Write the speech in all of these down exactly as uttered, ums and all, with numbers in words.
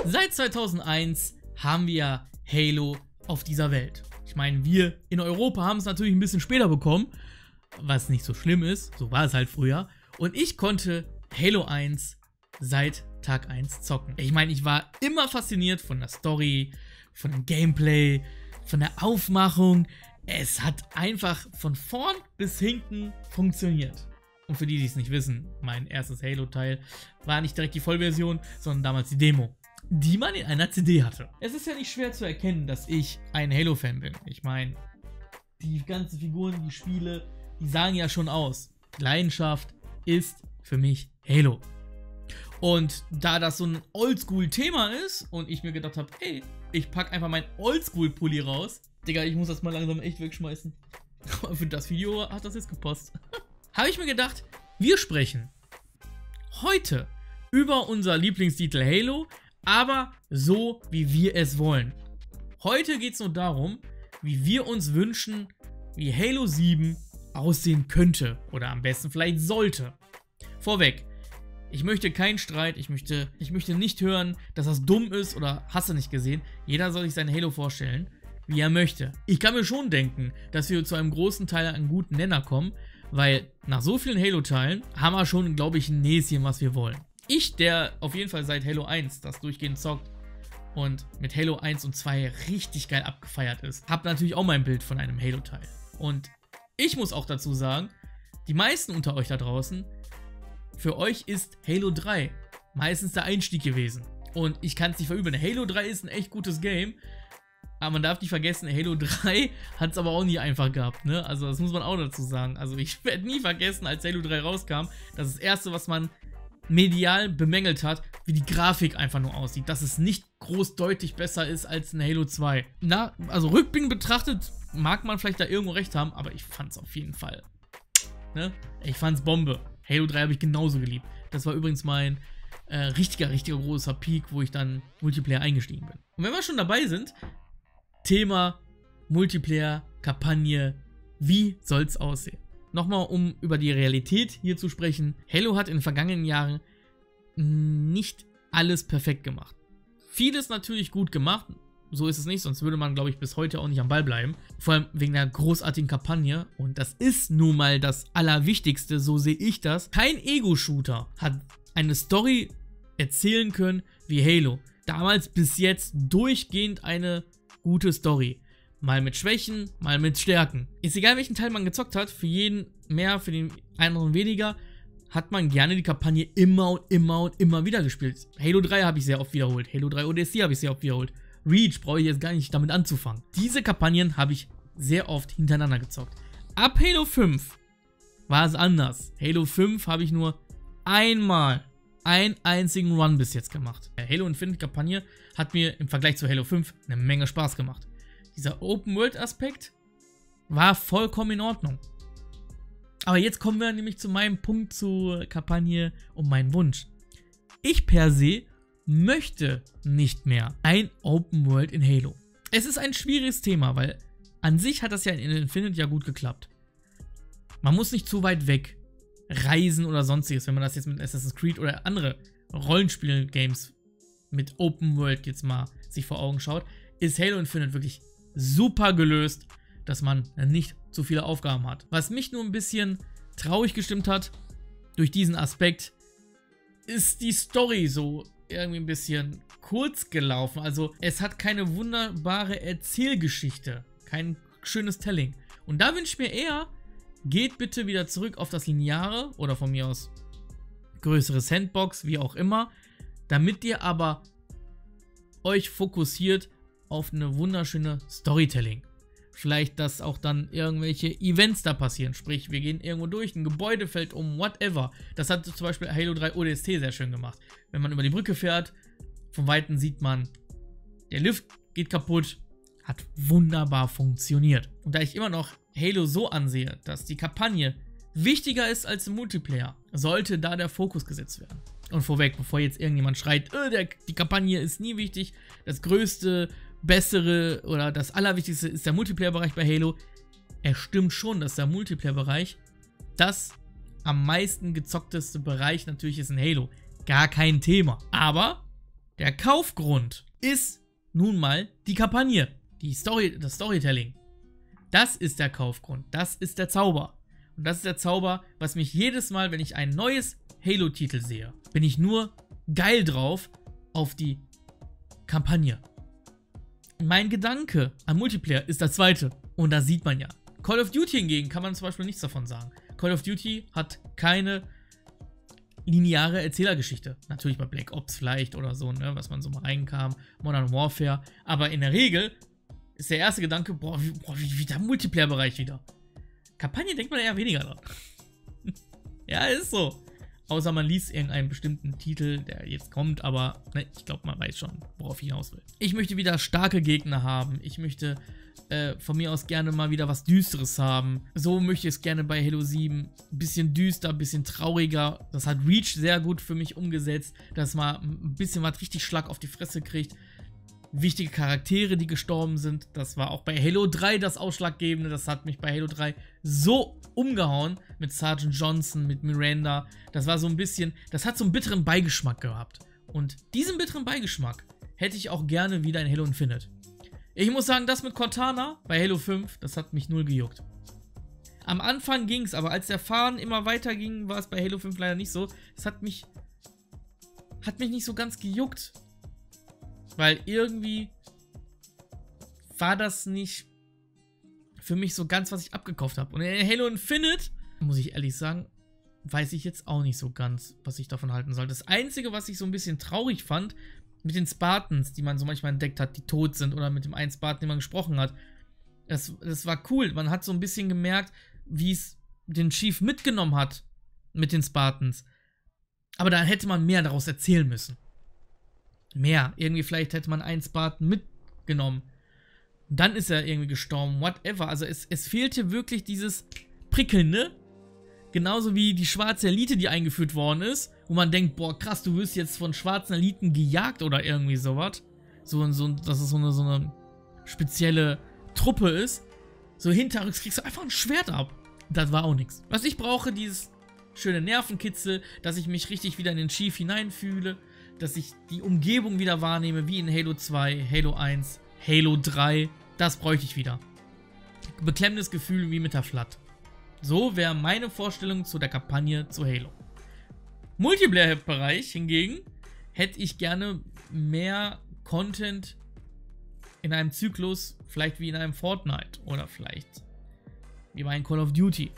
Seit zweitausendeins haben wir Halo auf dieser Welt. Ich meine, wir in Europa haben es natürlich ein bisschen später bekommen, was nicht so schlimm ist, so war es halt früher. Und ich konnte Halo eins seit Tag eins zocken. Ich meine, ich war immer fasziniert von der Story, von dem Gameplay, von der Aufmachung. Es hat einfach von vorn bis hinten funktioniert. Und für die, die es nicht wissen, mein erstes Halo-Teil war nicht direkt die Vollversion, sondern damals die Demo, die man in einer C D hatte. Es ist ja nicht schwer zu erkennen, dass ich ein Halo-Fan bin. Ich meine, die ganzen Figuren, die Spiele, die sagen ja schon aus. Leidenschaft ist für mich Halo. Und da das so ein Oldschool-Thema ist und ich mir gedacht habe, ey, ich packe einfach meinen Oldschool-Pulli raus. Digga, ich muss das mal langsam echt wegschmeißen. Für das Video hat das jetzt gepasst. Habe ich mir gedacht, wir sprechen heute über unser Lieblingstitel Halo, aber so, wie wir es wollen. Heute geht es nur darum, wie wir uns wünschen, wie Halo sieben aussehen könnte oder am besten vielleicht sollte. Vorweg, ich möchte keinen Streit, ich möchte, ich möchte nicht hören, dass das dumm ist oder hast du nicht gesehen. Jeder soll sich sein Halo vorstellen, wie er möchte. Ich kann mir schon denken, dass wir zu einem großen Teil an einen guten Nenner kommen, weil nach so vielen Halo-Teilen haben wir schon, glaube ich, ein Näschen, was wir wollen. Ich, der auf jeden Fall seit Halo eins das durchgehend zockt und mit Halo eins und zwei richtig geil abgefeiert ist, habe natürlich auch mein Bild von einem Halo-Teil. Und ich muss auch dazu sagen, die meisten unter euch da draußen, für euch ist Halo drei meistens der Einstieg gewesen. Und ich kann es nicht verübeln. Halo drei ist ein echt gutes Game, aber man darf nicht vergessen, Halo drei hat es aber auch nie einfach gehabt, ne? Also das muss man auch dazu sagen. Also ich werde nie vergessen, als Halo drei rauskam, das, das erste, was man medial bemängelt hat, wie die Grafik einfach nur aussieht. Dass es nicht groß deutlich besser ist als ein Halo zwei. Na, also rückblickend betrachtet mag man vielleicht da irgendwo recht haben, aber ich fand es auf jeden Fall, ne? Ich fand's Bombe. Halo drei habe ich genauso geliebt. Das war übrigens mein äh, richtiger, richtiger großer Peak, wo ich dann Multiplayer eingestiegen bin. Und wenn wir schon dabei sind, Thema Multiplayer, Kampagne, wie soll's aussehen? Nochmal, um über die Realität hier zu sprechen. Halo hat in den vergangenen Jahren nicht alles perfekt gemacht. Vieles natürlich gut gemacht, so ist es nicht, sonst würde man, glaube ich, bis heute auch nicht am Ball bleiben. Vor allem wegen der großartigen Kampagne. Und das ist nun mal das Allerwichtigste, so sehe ich das. Kein Ego-Shooter hat eine Story erzählen können wie Halo. Damals bis jetzt durchgehend eine gute Story. Mal mit Schwächen, mal mit Stärken. Ist egal, welchen Teil man gezockt hat, für jeden mehr, für den anderen weniger, hat man gerne die Kampagne immer und immer und immer wieder gespielt. Halo drei habe ich sehr oft wiederholt. Halo drei O D S T habe ich sehr oft wiederholt. Reach brauche ich jetzt gar nicht damit anzufangen. Diese Kampagnen habe ich sehr oft hintereinander gezockt. Ab Halo fünf war es anders. Halo fünf habe ich nur einmal einen einzigen Run bis jetzt gemacht. Die Halo Infinite Kampagne hat mir im Vergleich zu Halo fünf eine Menge Spaß gemacht. Dieser Open-World-Aspekt war vollkommen in Ordnung. Aber jetzt kommen wir nämlich zu meinem Punkt zur Kampagne und meinem Wunsch. Ich per se möchte nicht mehr ein Open World in Halo. Es ist ein schwieriges Thema, weil an sich hat das ja in Infinite ja gut geklappt. Man muss nicht zu weit weg reisen oder sonstiges, wenn man das jetzt mit Assassin's Creed oder andere Rollenspiel-Games mit Open World jetzt mal sich vor Augen schaut, ist Halo Infinite wirklich super gelöst, dass man nicht zu viele Aufgaben hat. Was mich nur ein bisschen traurig gestimmt hat durch diesen Aspekt, ist die Story so irgendwie ein bisschen kurz gelaufen. Also es hat keine wunderbare Erzählgeschichte, kein schönes Telling. Und da wünsche ich mir eher, geht bitte wieder zurück auf das Lineare oder von mir aus größere Sandbox, wie auch immer, damit ihr aber euch fokussiert auf eine wunderschöne Storytelling. Vielleicht, dass auch dann irgendwelche Events da passieren. Sprich, wir gehen irgendwo durch, ein Gebäude fällt um, whatever. Das hat zum Beispiel Halo drei O D S T sehr schön gemacht. Wenn man über die Brücke fährt, von Weitem sieht man, der Lift geht kaputt. Hat wunderbar funktioniert. Und da ich immer noch Halo so ansehe, dass die Kampagne wichtiger ist als im Multiplayer, sollte da der Fokus gesetzt werden. Und vorweg, bevor jetzt irgendjemand schreit, äh, der, die Kampagne ist nie wichtig, das größte, bessere oder das Allerwichtigste ist der Multiplayer-Bereich bei Halo. Es stimmt schon, dass der Multiplayer-Bereich das am meisten gezockteste Bereich natürlich ist in Halo. Gar kein Thema. Aber Der Kaufgrund ist nun mal die Kampagne, die Story, das Storytelling. Das ist der Kaufgrund, das ist der Zauber. Und das ist der Zauber, was mich jedes Mal, wenn ich ein neues Halo-Titel sehe, bin ich nur geil drauf auf die Kampagne. Mein Gedanke an Multiplayer ist das zweite. Und da sieht man ja. Call of Duty hingegen kann man zum Beispiel nichts davon sagen. Call of Duty hat keine lineare Erzählergeschichte. Natürlich bei Black Ops vielleicht oder so, ne, was man so mal reinkam. Modern Warfare. Aber in der Regel ist der erste Gedanke, boah, wie, boah, wie, wie der Multiplayer-Bereich wieder. Kampagne denkt man eher weniger dran. Ja, ist so. Außer man liest irgendeinen bestimmten Titel, der jetzt kommt, aber ne, ich glaube, man weiß schon, worauf ich hinaus will. Ich möchte wieder starke Gegner haben. Ich möchte äh, von mir aus gerne mal wieder was Düsteres haben. So möchte ich es gerne bei Halo sieben. Ein bisschen düster, ein bisschen trauriger. Das hat Reach sehr gut für mich umgesetzt, dass man ein bisschen was richtig Schlag auf die Fresse kriegt. Wichtige Charaktere, die gestorben sind. Das war auch bei Halo drei das Ausschlaggebende. Das hat mich bei Halo drei so umgehauen mit Sergeant Johnson, mit Miranda. Das war so ein bisschen, das hat so einen bitteren Beigeschmack gehabt. Und diesen bitteren Beigeschmack hätte ich auch gerne wieder in Halo Infinite. Ich muss sagen, das mit Cortana bei Halo fünf, das hat mich null gejuckt. Am Anfang ging es, aber als der Faden immer weiter ging, war es bei Halo fünf leider nicht so. Es hat mich, hat mich nicht so ganz gejuckt. Weil irgendwie war das nicht für mich so ganz, was ich abgekauft habe. Und in Halo Infinite, muss ich ehrlich sagen, weiß ich jetzt auch nicht so ganz, was ich davon halten soll. Das Einzige, was ich so ein bisschen traurig fand, mit den Spartans, die man so manchmal entdeckt hat, die tot sind, oder mit dem einen Spartan, den man gesprochen hat, das, das war cool. Man hat so ein bisschen gemerkt, wie es den Chief mitgenommen hat mit den Spartans. Aber da hätte man mehr daraus erzählen müssen. Mehr. Irgendwie vielleicht hätte man einen Spartan mitgenommen. Dann ist er irgendwie gestorben. Whatever. Also es, es fehlte wirklich dieses Prickelnde. Genauso wie die schwarze Elite, die eingeführt worden ist. Wo man denkt, boah krass, du wirst jetzt von schwarzen Eliten gejagt oder irgendwie sowas. So, so, dass es so eine, so eine spezielle Truppe ist. So hinterrücks kriegst du einfach ein Schwert ab. Das war auch nichts. Was ich brauche, dieses schöne Nervenkitzel, dass ich mich richtig wieder in den Chief hineinfühle. Dass ich die Umgebung wieder wahrnehme, wie in Halo zwei, Halo eins, Halo drei. Das bräuchte ich wieder. Beklemmendes Gefühl wie mit der Flood. So wäre meine Vorstellung zu der Kampagne zu Halo. Multiplayer-Bereich hingegen hätte ich gerne mehr Content in einem Zyklus, vielleicht wie in einem Fortnite oder vielleicht wie bei einem Call of Duty.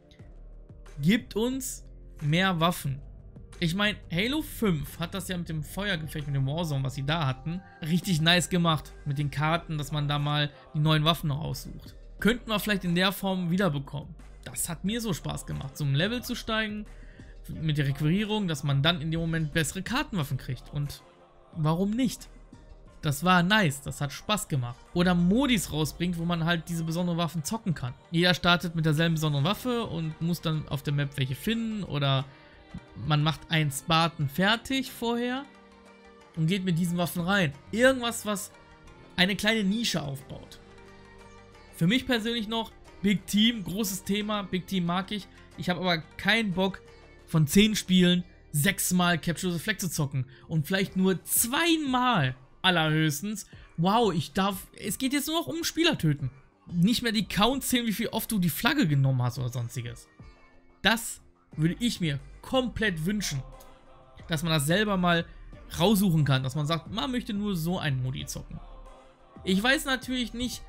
Gibt uns mehr Waffen. Ich meine, Halo fünf hat das ja mit dem Feuergefecht, mit dem Warzone, was sie da hatten, richtig nice gemacht. Mit den Karten, dass man da mal die neuen Waffen noch aussucht. Könnten wir vielleicht in der Form wiederbekommen. Das hat mir so Spaß gemacht, zum Level zu steigen, mit der Requirierung, dass man dann in dem Moment bessere Kartenwaffen kriegt. Und warum nicht? Das war nice, das hat Spaß gemacht. Oder Modis rausbringt, wo man halt diese besonderen Waffen zocken kann. Jeder startet mit derselben besonderen Waffe und muss dann auf der Map welche finden, oder man macht einen Spartan fertig vorher und geht mit diesen Waffen rein. Irgendwas, was eine kleine Nische aufbaut. Für mich persönlich noch Big Team, großes Thema. Big Team mag ich. Ich habe aber keinen Bock, von zehn Spielen sechsmal Capture the Flag zu zocken. Und vielleicht nur zweimal allerhöchstens. Wow, ich darf... Es geht jetzt nur noch um Spieler töten. Nicht mehr die Counts zählen, wie viel oft du die Flagge genommen hast oder sonstiges. Das würde ich mir komplett wünschen, dass man das selber mal raussuchen kann, dass man sagt, man möchte nur so einen Modi zocken. Ich weiß natürlich nicht,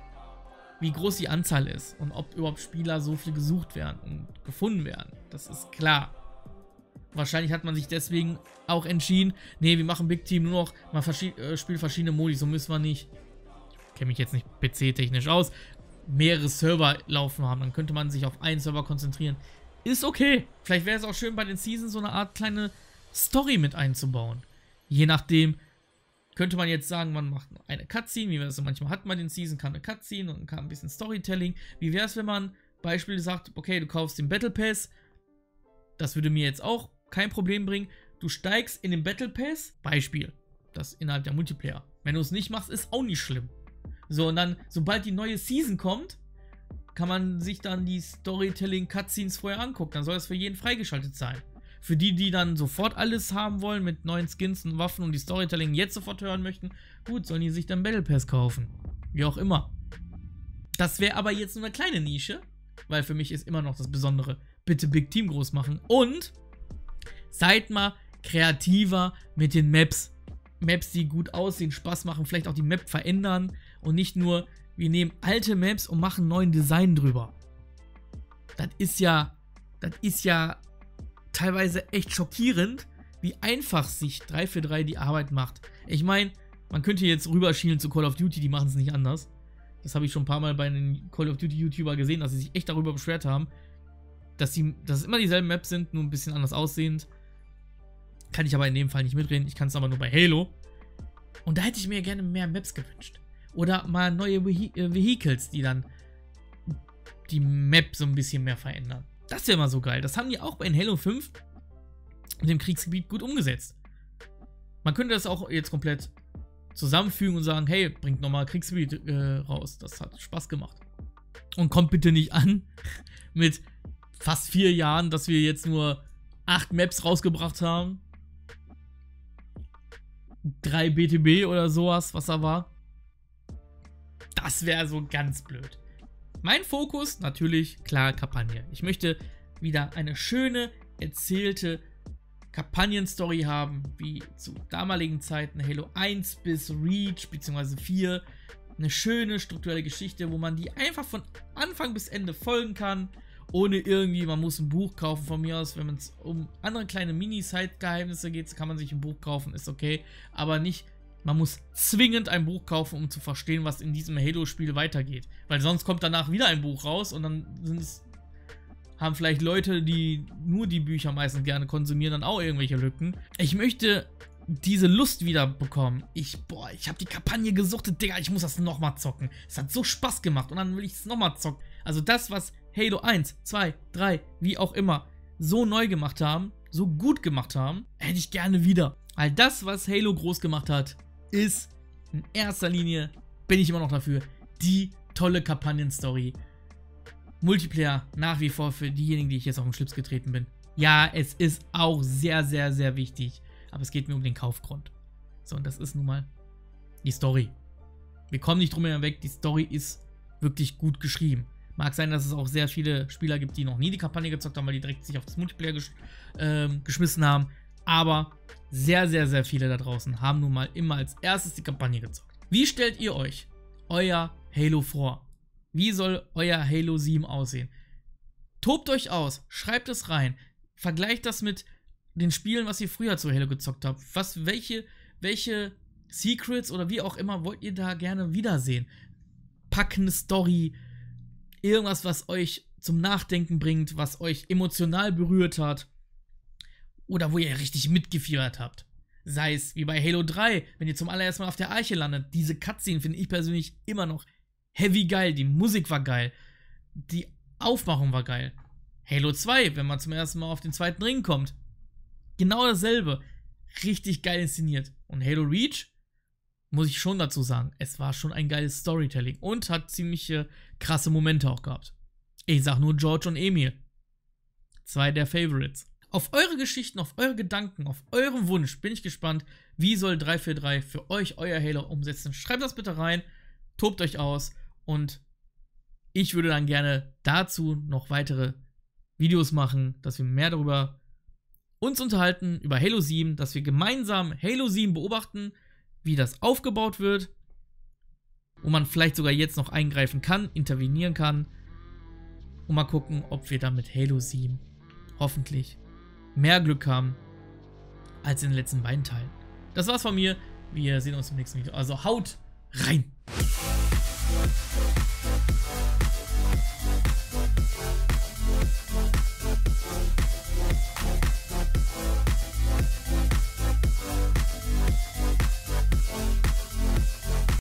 wie groß die Anzahl ist und ob überhaupt Spieler so viel gesucht werden und gefunden werden. Das ist klar. Wahrscheinlich hat man sich deswegen auch entschieden, nee, wir machen Big Team nur noch, man verschied äh, spielt verschiedene Modi, so müssen wir nicht. Ich kenne mich jetzt nicht P C-technisch aus. Mehrere Server laufen haben, dann könnte man sich auf einen Server konzentrieren. Ist okay. Vielleicht wäre es auch schön, bei den Seasons so eine Art kleine Story mit einzubauen. Je nachdem, könnte man jetzt sagen, man macht eine Cutscene, wie wir das so manchmal hat, man den Season, kann eine Cutscene und kann ein bisschen Storytelling. Wie wäre es, wenn man Beispiel sagt, okay, du kaufst den Battle Pass, das würde mir jetzt auch kein Problem bringen. Du steigst in den Battle Pass, Beispiel, das innerhalb der Multiplayer. Wenn du es nicht machst, ist auch nicht schlimm. So, und dann, sobald die neue Season kommt, kann man sich dann die Storytelling-Cutscenes vorher angucken. Dann soll das für jeden freigeschaltet sein. Für die, die dann sofort alles haben wollen mit neuen Skins und Waffen und die Storytelling jetzt sofort hören möchten, gut, sollen die sich dann Battle Pass kaufen. Wie auch immer. Das wäre aber jetzt nur eine kleine Nische, weil für mich ist immer noch das Besondere, bitte Big Team groß machen und seid mal kreativer mit den Maps. Maps, die gut aussehen, Spaß machen, vielleicht auch die Map verändern und nicht nur, wir nehmen alte Maps und machen neuen Design drüber. Das ist ja, das ist ja teilweise echt schockierend, wie einfach sich drei vier drei die Arbeit macht. Ich meine, man könnte jetzt rüberschielen zu Call of Duty, die machen es nicht anders. Das habe ich schon ein paar Mal bei den Call of Duty YouTuber gesehen, dass sie sich echt darüber beschwert haben, dass, die, dass es immer dieselben Maps sind, nur ein bisschen anders aussehend. Kann ich aber in dem Fall nicht mitreden, ich kann es aber nur bei Halo. Und da hätte ich mir gerne mehr Maps gewünscht. Oder mal neue Vehi äh, Vehicles, die dann die Map so ein bisschen mehr verändern. Das wäre mal so geil. Das haben die auch bei Halo fünf mit dem Kriegsgebiet gut umgesetzt. Man könnte das auch jetzt komplett zusammenfügen und sagen, hey, bringt nochmal Kriegsgebiet äh, raus. Das hat Spaß gemacht. Und kommt bitte nicht an mit fast vier Jahren, dass wir jetzt nur acht Maps rausgebracht haben. Drei B T B oder sowas, was da war. Das wäre so ganz blöd. Mein Fokus, natürlich, klar, Kampagne. Ich möchte wieder eine schöne, erzählte Kampagnenstory haben, wie zu damaligen Zeiten Halo eins bis Reach, beziehungsweise vier. Eine schöne, strukturelle Geschichte, wo man die einfach von Anfang bis Ende folgen kann, ohne irgendwie, man muss ein Buch kaufen von mir aus. Wenn es um andere kleine Mini-Side-Geheimnisse geht, kann man sich ein Buch kaufen, ist okay. Aber nicht, man muss zwingend ein Buch kaufen, um zu verstehen, was in diesem Halo-Spiel weitergeht. Weil sonst kommt danach wieder ein Buch raus und dann sind es, haben vielleicht Leute, die nur die Bücher meistens gerne konsumieren, dann auch irgendwelche Lücken. Ich möchte diese Lust wieder bekommen. Ich, boah, ich habe die Kampagne gesuchtet, Digga, ich muss das nochmal zocken. Es hat so Spaß gemacht und dann will ich es nochmal zocken. Also das, was Halo eins, zwei, drei, wie auch immer, so neu gemacht haben, so gut gemacht haben, hätte ich gerne wieder. All das, was Halo groß gemacht hat, ist in erster Linie, bin ich immer noch dafür, die tolle Kampagnenstory. Multiplayer nach wie vor für diejenigen, die ich jetzt auf den Schlips getreten bin. Ja, es ist auch sehr, sehr, sehr wichtig, aber es geht mir um den Kaufgrund. So, und das ist nun mal die Story. Wir kommen nicht drum herum weg, die Story ist wirklich gut geschrieben. Mag sein, dass es auch sehr viele Spieler gibt, die noch nie die Kampagne gezockt haben, weil die direkt sich auf das Multiplayer gesch ähm, geschmissen haben. Aber sehr, sehr, sehr viele da draußen haben nun mal immer als erstes die Kampagne gezockt. Wie stellt ihr euch euer Halo vor? Wie soll euer Halo sieben aussehen? Tobt euch aus, schreibt es rein, vergleicht das mit den Spielen, was ihr früher zu Halo gezockt habt. Was, welche, welche Secrets oder wie auch immer wollt ihr da gerne wiedersehen? Packende Story, irgendwas, was euch zum Nachdenken bringt, was euch emotional berührt hat oder wo ihr richtig mitgefiebert habt. Sei es wie bei Halo drei, wenn ihr zum allerersten Mal auf der Arche landet. Diese Cutscene finde ich persönlich immer noch heavy geil. Die Musik war geil. Die Aufmachung war geil. Halo zwei, wenn man zum ersten Mal auf den zweiten Ring kommt. Genau dasselbe. Richtig geil inszeniert. Und Halo Reach, muss ich schon dazu sagen, es war schon ein geiles Storytelling und hat ziemliche krasse Momente auch gehabt. Ich sag nur George und Emil. Zwei der Favorites. Auf eure Geschichten, auf eure Gedanken, auf euren Wunsch bin ich gespannt, wie soll drei vier drei für euch euer Halo umsetzen. Schreibt das bitte rein, tobt euch aus und ich würde dann gerne dazu noch weitere Videos machen, dass wir mehr darüber uns unterhalten, über Halo sieben, dass wir gemeinsam Halo sieben beobachten, wie das aufgebaut wird, wo man vielleicht sogar jetzt noch eingreifen kann, intervenieren kann und mal gucken, ob wir dann mit Halo sieben hoffentlich mehr Glück haben als in den letzten beiden Teilen. Das war's von mir. Wir sehen uns im nächsten Video. Also haut rein!